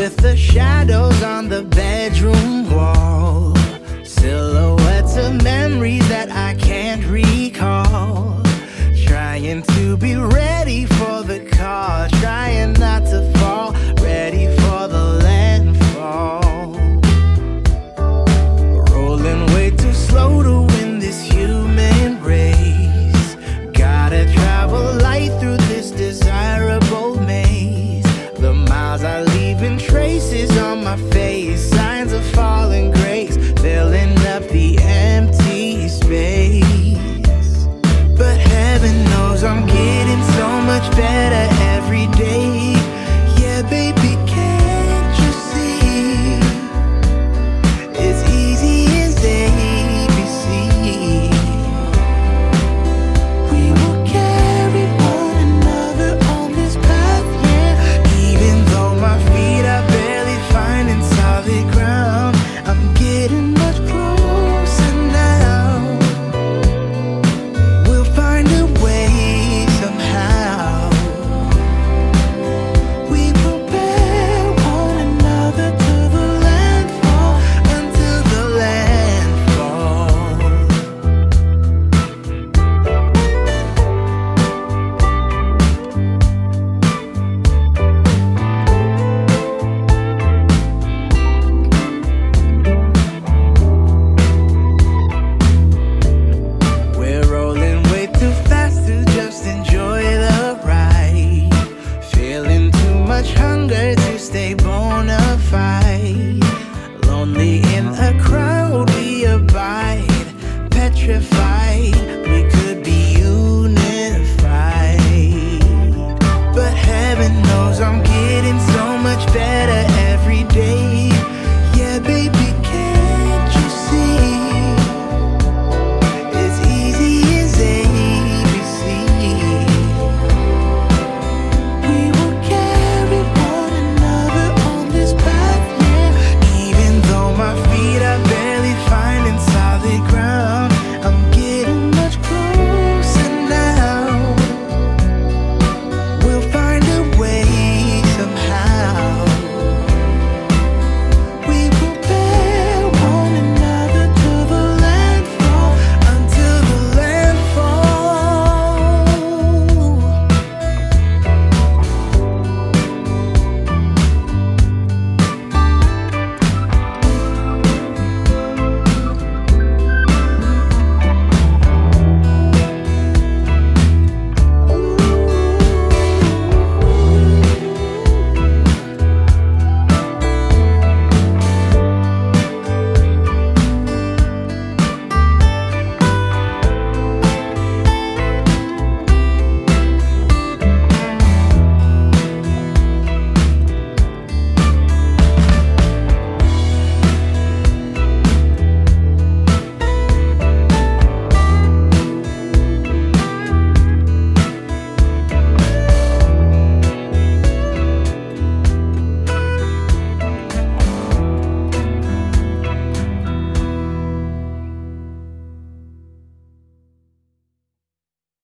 with the shadows on the bedroom wall, silhouettes of memories that I can't recall. Trying to be ready for the call, trying not to fall, ready for the landfall. Rolling way too slow to win this human race. Gotta travel light through this desirable maze. The miles I leave in traces on my face, signs of falling grace, filling up the empty space. But heaven knows I'm getting so much better every day. Yeah, baby, can't you see? It's easy as ABC. We will carry one another on this path, yeah. Even though my feet are barely finding solid ground, I'm getting much closer now. We'll find a way somehow. We prepare one another to the landfall, until the landfall. We're rolling way too fast to just enjoy the ride, feeling too much hunger to stay